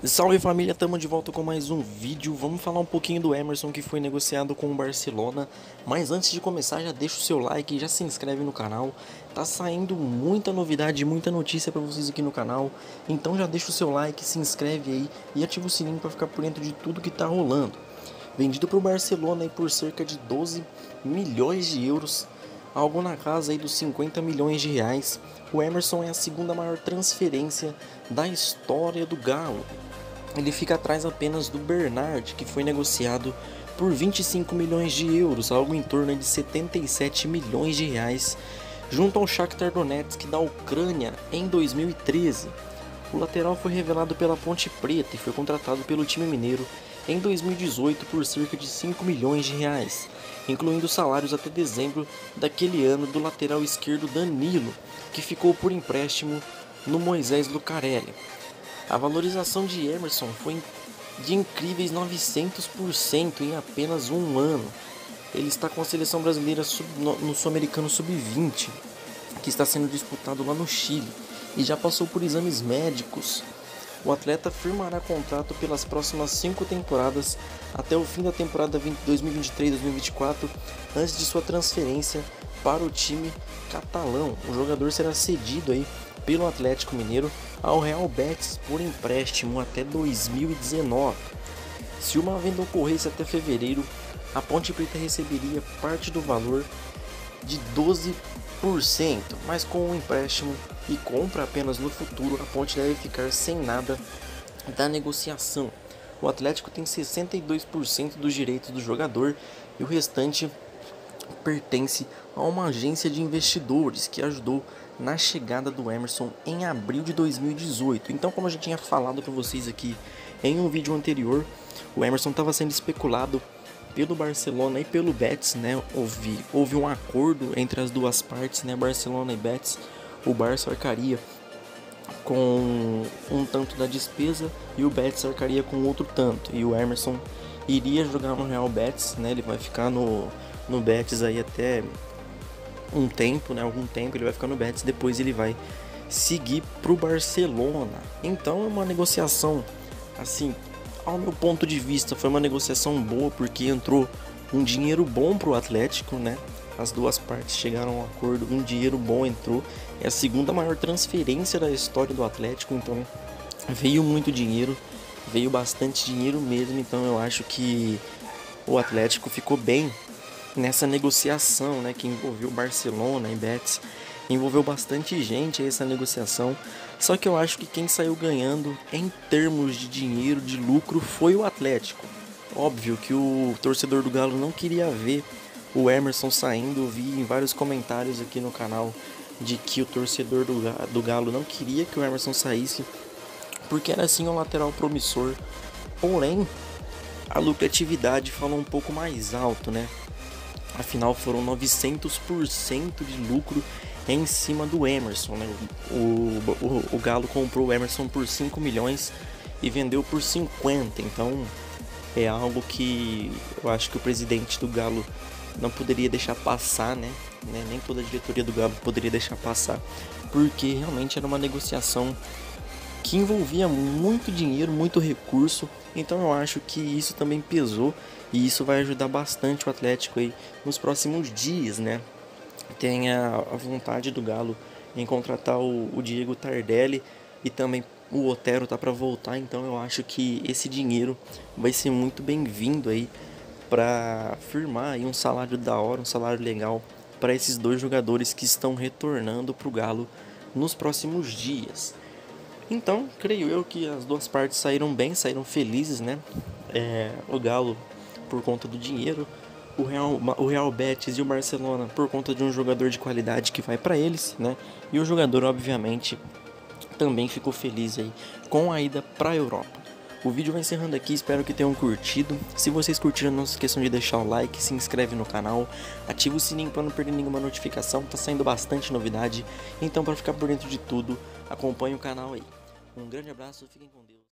Salve família, estamos de volta com mais um vídeo. Vamos falar um pouquinho do Emerson que foi negociado com o Barcelona. Mas antes de começar, já deixa o seu like e já se inscreve no canal. Tá saindo muita novidade, muita notícia para vocês aqui no canal. Então já deixa o seu like, se inscreve aí e ativa o sininho para ficar por dentro de tudo que tá rolando. Vendido para o Barcelona aí por cerca de 12 milhões de euros, algo na casa aí dos 50 milhões de reais. O Emerson é a segunda maior transferência da história do Galo. Ele fica atrás apenas do Bernard, que foi negociado por 25 milhões de euros, algo em torno de 77 milhões de reais, junto ao Shakhtar Donetsk da Ucrânia em 2013. O lateral foi revelado pela Ponte Preta e foi contratado pelo time mineiro em 2018 por cerca de 5 milhões de reais, incluindo salários até dezembro daquele ano do lateral esquerdo Danilo, que ficou por empréstimo no Moisés Lucarelli. A valorização de Emerson foi de incríveis 900% em apenas um ano. Ele está com a seleção brasileira no Sul-Americano Sub-20, que está sendo disputado lá no Chile, e já passou por exames médicos. O atleta firmará contrato pelas próximas 5 temporadas até o fim da temporada 2023-2024, antes de sua transferência para o time catalão. O jogador será cedido aí pelo Atlético Mineiro ao Real Betis por empréstimo até 2019. Se uma venda ocorresse até fevereiro, a Ponte Preta receberia parte do valor de 12%, mas com o empréstimo e compra apenas no futuro, a Ponte deve ficar sem nada da negociação. O Atlético tem 62% dos direitos do jogador e o restante pertence a uma agência de investidores que ajudou na chegada do Emerson em abril de 2018. Então, como eu já tinha falado para vocês aqui em um vídeo anterior, o Emerson estava sendo especulado pelo Barcelona e pelo Betis, né? Houve um acordo entre as duas partes, né? Barcelona e Betis. O Barça arcaria com um tanto da despesa e o Betis arcaria com outro tanto. E o Emerson iria jogar no Real Betis, né? Ele vai ficar no Betis aí até um tempo, né? Algum tempo ele vai ficar no Betis, depois ele vai seguir pro Barcelona. Então é uma negociação, assim, ao meu ponto de vista, foi uma negociação boa, porque entrou um dinheiro bom pro Atlético, né? As duas partes chegaram a um acordo, um dinheiro bom entrou. É a segunda maior transferência da história do Atlético, então veio muito dinheiro, veio bastante dinheiro mesmo. Então eu acho que o Atlético ficou bem nessa negociação, né, que envolveu Barcelona e Betis. Envolveu bastante gente essa negociação. Só que eu acho que quem saiu ganhando em termos de dinheiro, de lucro, foi o Atlético. Óbvio que o torcedor do Galo não queria ver o Emerson saindo. Eu vi em vários comentários aqui no canal de que o torcedor do Galo não queria que o Emerson saísse, porque era assim um lateral promissor. Porém, a lucratividade falou um pouco mais alto, né? Afinal, foram 900% de lucro em cima do Emerson, né? O Galo comprou o Emerson por 5 milhões e vendeu por 50. Então, é algo que eu acho que o presidente do Galo não poderia deixar passar, né? Nem toda a diretoria do Galo poderia deixar passar, porque realmente era uma negociação que envolvia muito dinheiro, muito recurso. Então eu acho que isso também pesou, e isso vai ajudar bastante o Atlético aí nos próximos dias, né? Tem a vontade do Galo em contratar o Diego Tardelli, e também o Otero tá para voltar. Então eu acho que esse dinheiro vai ser muito bem-vindo aí para firmar aí um salário da hora, um salário legal para esses dois jogadores que estão retornando para o Galo nos próximos dias. Então, creio eu que as duas partes saíram bem, saíram felizes, né? O Galo por conta do dinheiro, o Real Betis e o Barcelona por conta de um jogador de qualidade que vai para eles, né? E o jogador, obviamente, também ficou feliz aí com a ida para a Europa. O vídeo vai encerrando aqui, espero que tenham curtido. Se vocês curtiram, não se esqueçam de deixar o like, se inscreve no canal, ativa o sininho para não perder nenhuma notificação, tá saindo bastante novidade. Então, para ficar por dentro de tudo, acompanhe o canal aí. Um grande abraço, fiquem com Deus.